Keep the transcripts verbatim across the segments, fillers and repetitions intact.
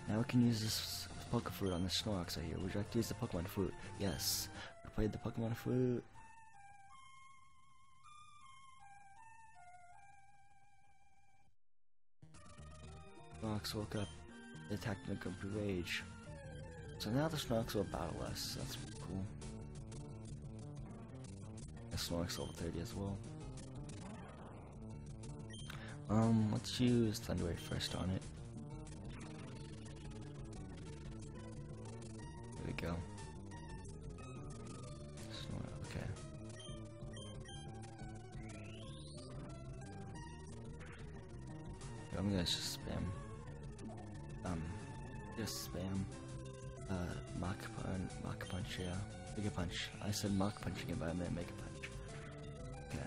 Now we can use this Poke Fruit on the Snorlax right here. Would you like to use the Pokemon Fruit? Yes. I played the Pokemon Fruit. Snorlax woke up. It attacked in a grumpy rage. So now the Snorlax will battle us. That's pretty cool. The Snorlax level thirty as well. Um, let's use Thunder Wave first on it. There we go. Okay. I'm gonna just spam. Um, just spam. Uh, Mach Punch, Mach Punch, yeah. Mega Punch. I said Mach Punch again, but I meant Mega Punch. Okay.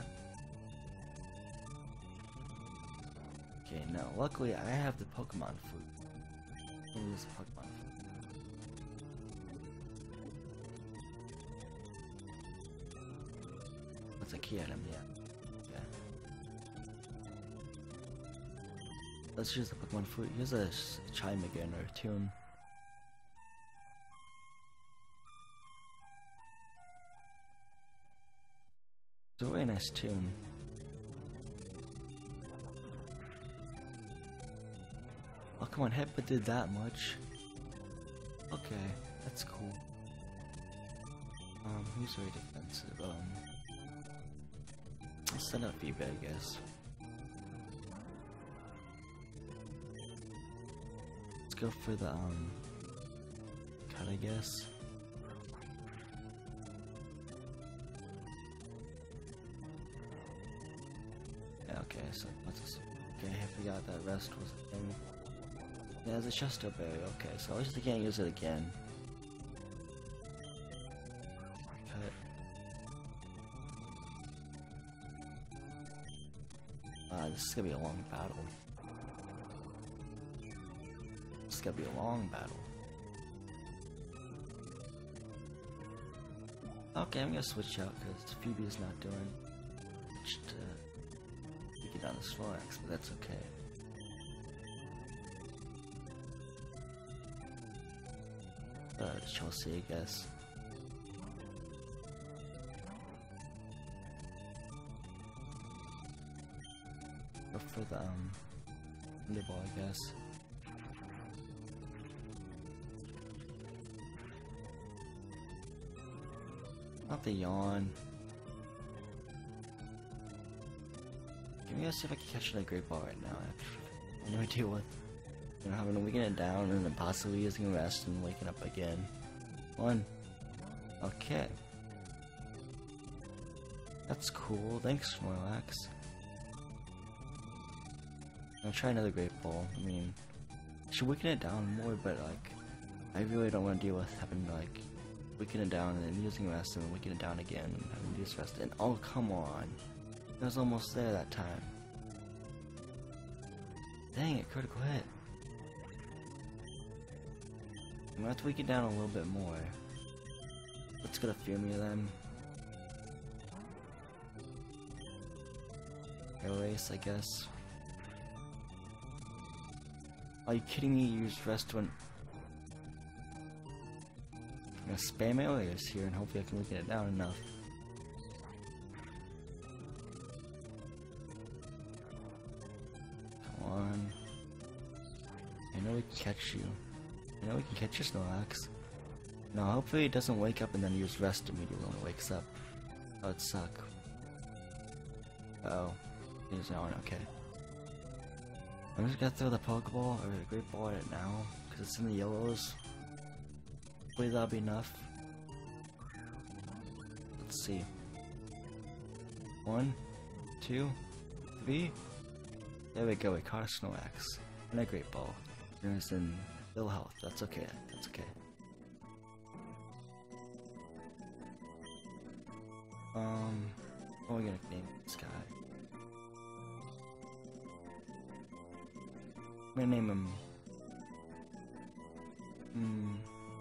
Okay, now, luckily I have the Pokemon Fruit. Let me use the Pokemon Fruit. What's a key item? Yeah. Yeah. Let's use the Pokemon Fruit. Use a Chime again, or Tune. It's a really nice tune. Oh, come on, Headbutt did that much. Okay, that's cool. Um, who's very defensive? Um, I'll send out Feebit, I guess. Let's go for the, um, cut, I guess. Yeah, okay, so let's just, okay, I forgot that rest was a thing. Yeah, there's a Chesto Berry, okay, so I just can't use it again. Cut. Ah, this is gonna be a long battle. This is gonna be a long battle. Okay, I'm gonna switch out because Phoebe is not doing much to get down the Snorlax, but that's okay. Uh, Chelsea, I guess. Go for the, um, Thunderball, I guess. Not the Yawn. Can we go see if I can catch another Great Ball right now? I have no idea what. You know, having to weaken it down and then possibly using rest and waking up again. One. Okay. That's cool. Thanks, Snorlax. I'll try another Great Ball. I mean, I should weaken it down more, but like, I really don't want to deal with having to like weaken it down and then using rest and then weaken it down again and having to use rest. And oh, come on. I was almost there that time. Dang it, critical hit. I'm gonna have to weaken it down a little bit more. Let's go to Fumia then. Erase, I guess. Are you kidding me? You used rest when. I'm gonna spam areas here and hopefully I can weaken it down enough. Come on. I know we can catch you. I know we can catch your Snorlax. No, hopefully it doesn't wake up and then use rest immediately when it wakes up. That would suck. Uh oh. There's no one, okay. I'm just gonna throw the Pokeball or the Great Ball at it now, because it's in the yellows. Hopefully that'll be enough. Let's see. One, two, three. There we go, we caught a Snorlax. And a Great Ball. It's in ill health, that's okay, that's okay. Um, what are we gonna name this guy? I'm gonna name him. Hmm.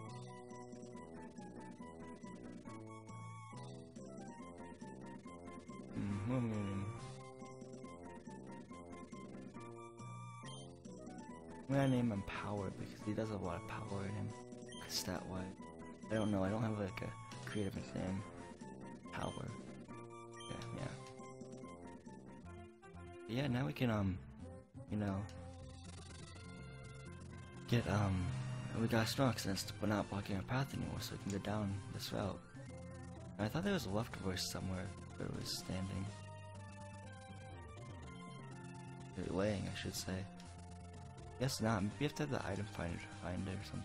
Hmm. What am I gonna name? I'm gonna name him Power because he does have a lot of power in him. Stat wise. I don't know, I don't have like a creative name. Power. Yeah, yeah. But yeah, now we can, um, you know, get, um, we got Snorlax and we're not blocking our path anymore, so we can go down this route. And I thought there was a leftovers somewhere where it was standing. Or laying, I should say. Guess not. Maybe you have to have the item finder find it or something.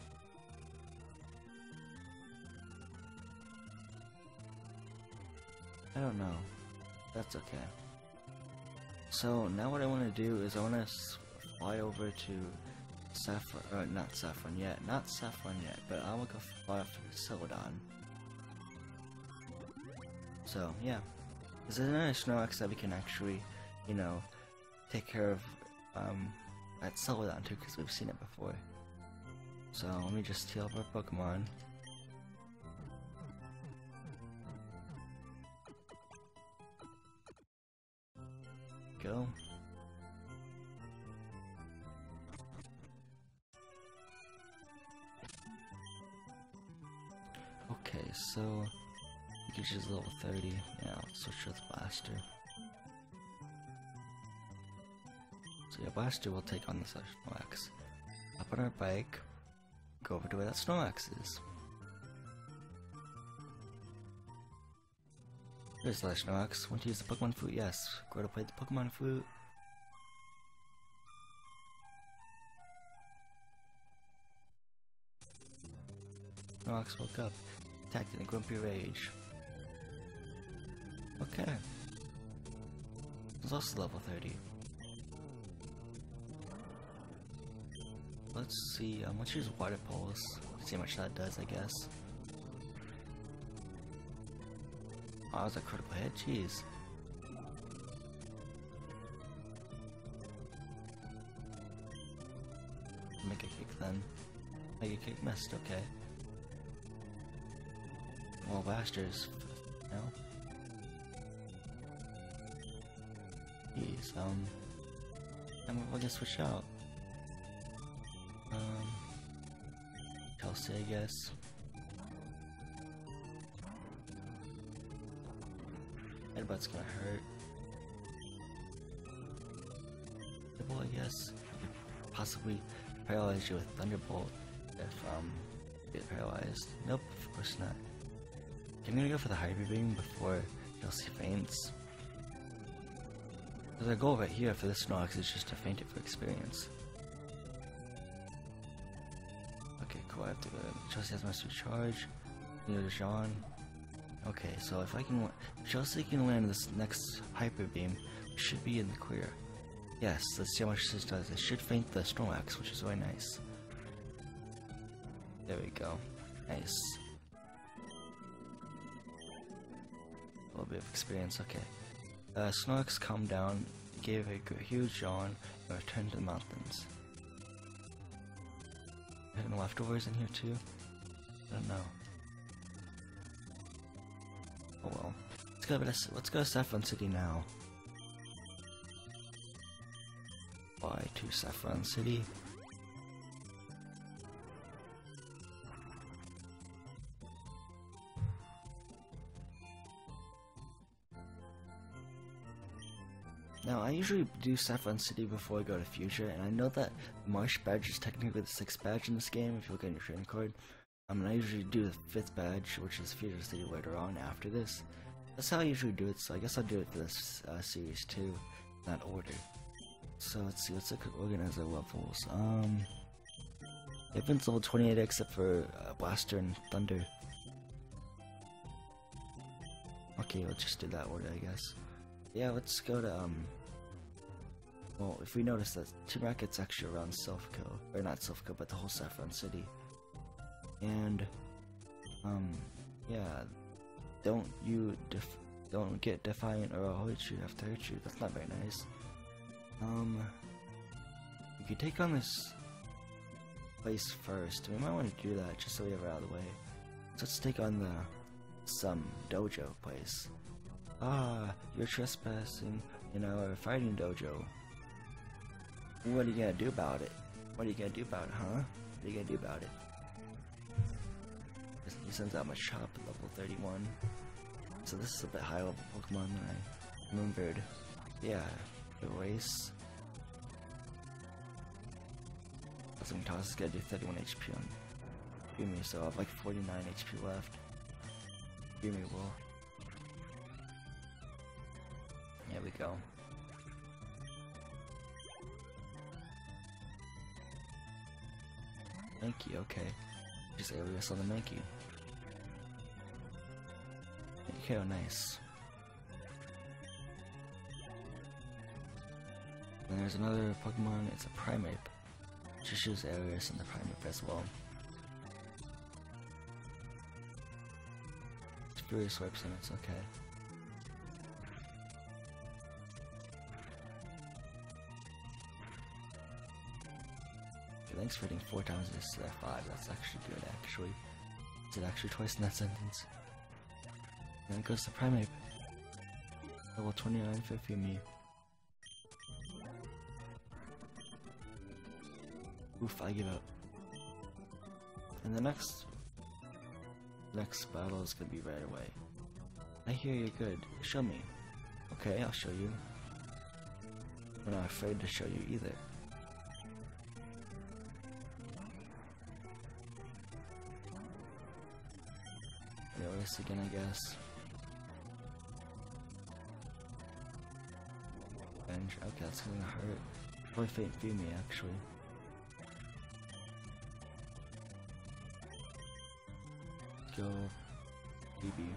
I don't know. That's okay. So now what I want to do is I want to fly over to Saffron, or not Saffron yet, not Saffron yet, but I want to go fly off to Celadon. So yeah, is there another Snorlax that we can actually, you know, take care of um, at Celadon too, because we've seen it before. So let me just heal up our Pokemon. Go. Okay, so Geech is level thirty. Yeah, I'll switch with Blaster. So yeah, Blaster will take on this Snorlax. Up on our bike, go over to where that Snorlax is. There's the Snorlax. Want to use the Pokemon Flute? Yes. Go to play the Pokemon Flute. Snorlax woke up. Attacked in a grumpy rage. Okay. It's also level thirty. Let's see, um, let's use Water Pulse. See how much that does, I guess. Oh, that was a critical hit, jeez. Make a kick then. Make a kick missed, okay. Well, Blaster's no. Jeez, um I'm gonna switch out. Um Chelsea, I guess. Headbutt's gonna hurt. Double, I guess. Possibly paralyze you with Thunderbolt if um you get paralyzed. Nope, of course not. I'm gonna go for the Hyper Beam before Chelsea faints. Because our goal right here for this Snorlax is just to faint it for experience. Okay, cool, I have to go. Chelsea has Master Charge. Neither does Jean. Okay, so if I can, if Chelsea can land this next Hyper Beam, we should be in the clear. Yes, let's see how much this does. It should faint the Snorlax, which is really nice. There we go. Nice. A little bit of experience, okay. Uh, Snorlax calmed down, gave a huge yawn, and returned to the mountains. Any leftovers in here too? I don't know. Oh well. Let's go to, let's go to Saffron City now. Fly to Saffron City. Now, I usually do Saffron City before I go to Future, and I know that Marsh badge is technically the sixth badge in this game, if you look at your training card. Um, and I usually do the fifth badge, which is Future City later on after this. That's how I usually do it, so I guess I'll do it for this uh, series too, in that order. So let's see, let's look at organizer levels. Um, everyone's level twenty-eight except for uh, Blaster and Thunder. Okay, let's just do that order, I guess. Yeah, let's go to, um, well, if we notice that Team Rocket's actually around Silphco, or not Silphco, but the whole Saffron City. And, um, yeah, don't you, def don't get Defiant or I'll hurt you after I hurt you, that's not very nice. Um, you can take on this place first, we might want to do that just so we have it out of the way. So let's take on the, some dojo place. Ah, you're trespassing in our fighting dojo. What are you gonna do about it? What are you gonna do about it, huh? What are you gonna do about it? He sends out Machop at level thirty-one. So this is a bit higher level Pokemon than I remembered. Yeah, Erase. Some toss is gonna do thirty-one H P on Gimme, so I have like forty-nine H P left. Gimme will. There we go. Mankey, okay. Just Alias on the Mankey. Okay, oh nice. And there's another Pokemon, it's a Primeape. Just use Alias and the Primeape as well. It's Fury Swipes and it's okay. Thanks for hitting four times instead of five. That's actually good, actually. Did actually twice in that sentence. And then goes to Primeape. Level twenty-nine for Fumi. Oof, I give up. And the next... next battle is gonna be right away. I hear you're good. Show me. Okay, I'll show you. I'm not afraid to show you either. Alias again, I guess. And okay, that's gonna hurt. Probably Faint Fumi, actually. Let's go B B.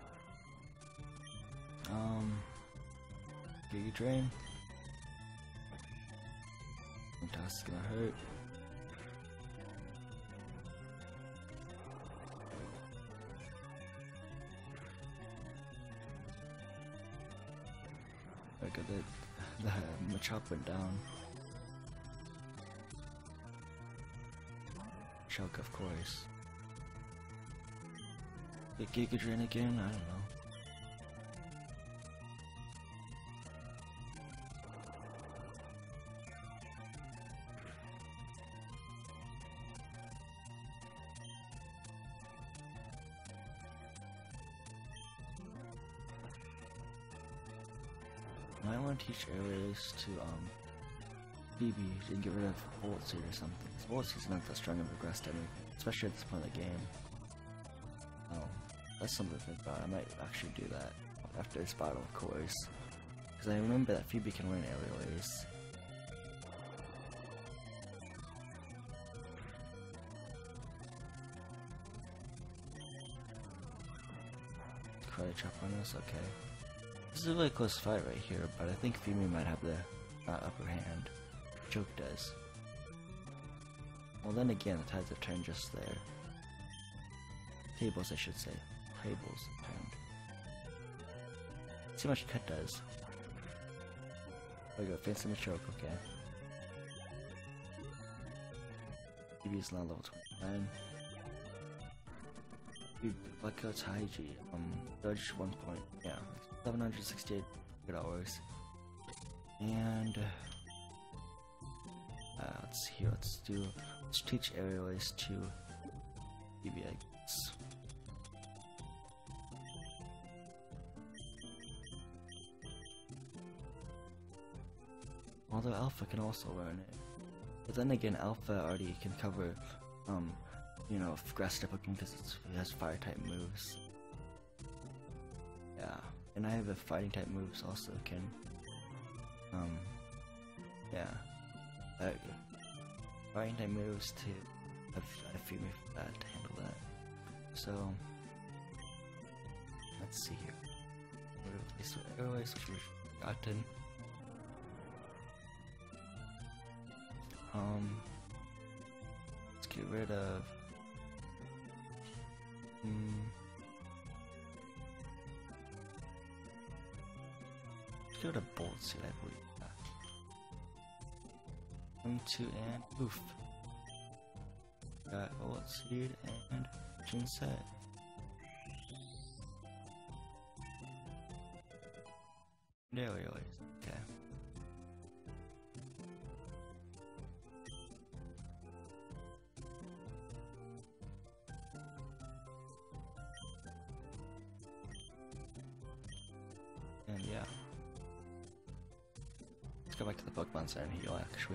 Um Giga Drain. Toss is gonna hurt. Look at it, the Machop went down. Choke, of course. The Giga Drain again? I don't know. I want to teach Alias to um B B and get rid of Volt Seed or something. Volt Seed's not that strong of a grass type, especially at this point of the game. Oh, that's something to think about. I might actually do that after this battle, of course, because I remember that Phoebe can win Alias. Karate Chop on us, okay. This is a really close fight right here, but I think Fumi might have the uh, upper hand. Choke does. Well, then again, the tides have turned just there. Tables, I should say. Tables turned. See how much Cut does. There we go, fancy my choke, okay. B B is now level twenty-nine. Black Coat's Haiji, um, dodge one point, yeah, seven hundred sixty-eight dollars. And, uh, let's see, let's do, let's teach Aerialist to B B, I guess. Although Alpha can also learn it. But then again, Alpha already can cover, um, you know, grass type Pokemon because it has fire type moves. Yeah, and I have a fighting type moves also can. Um, yeah, uh, fighting type moves to have a Fumi for that to handle that. So let's see here. Replace with Airways, which we've gotten. Um, let's get rid of. Hmm. Let's go to Bolt Seed, I believe. One, two, and poof. Got Bolt Seed and Gene Set. There we go. Okay. yeah. Let's go back to the Pokemon Center and heal, actually.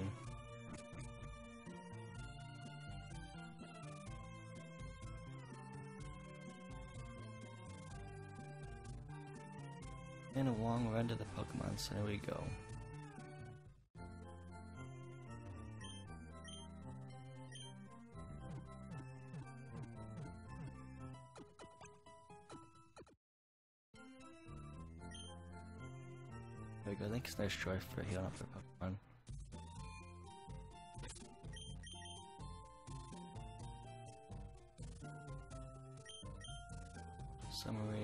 And a long run to the Pokemon Center we go. There we go, thanks Nurse Joy for healing up our Pokemon. Summary.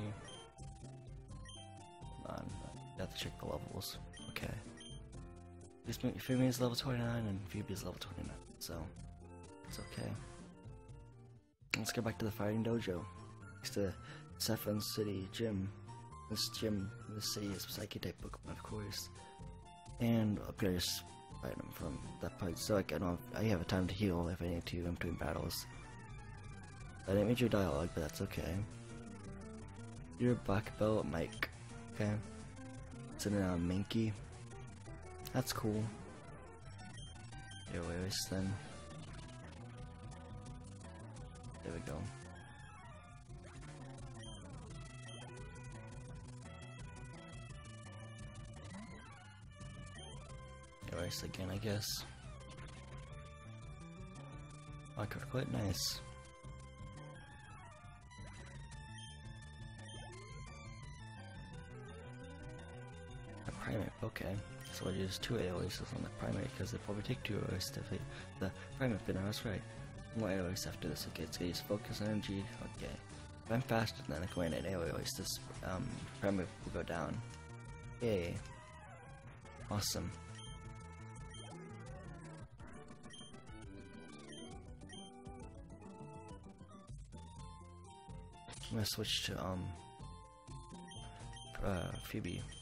Hold on, I have to check the levels. Okay. Fumi is level twenty-nine and Phoebe is level twenty-nine, so it's okay. Let's go back to the fighting dojo. Next to Saffron City Gym. This gym, this city is Psychic type Pokemon, of course. And upgrades item from that part, so like I don't have, I have time to heal if I need to in between battles. I didn't read your dialogue, but that's okay. You're Black Belt Mike. Okay. It's in uh, Minky. That's cool. Here, where's then? There we go. Erase again, I guess. Oh, quite nice. A primate, okay. So I use two Aeolises on the primate because they probably take two Aeolises to defeat the primate, but I was right. More Aeolises after this, okay, it's gonna use focus energy, okay. If I'm faster than I can win an Aeolise, this um, primate will go down. Yay. Awesome. I'm gonna switch to um uh Phoebe.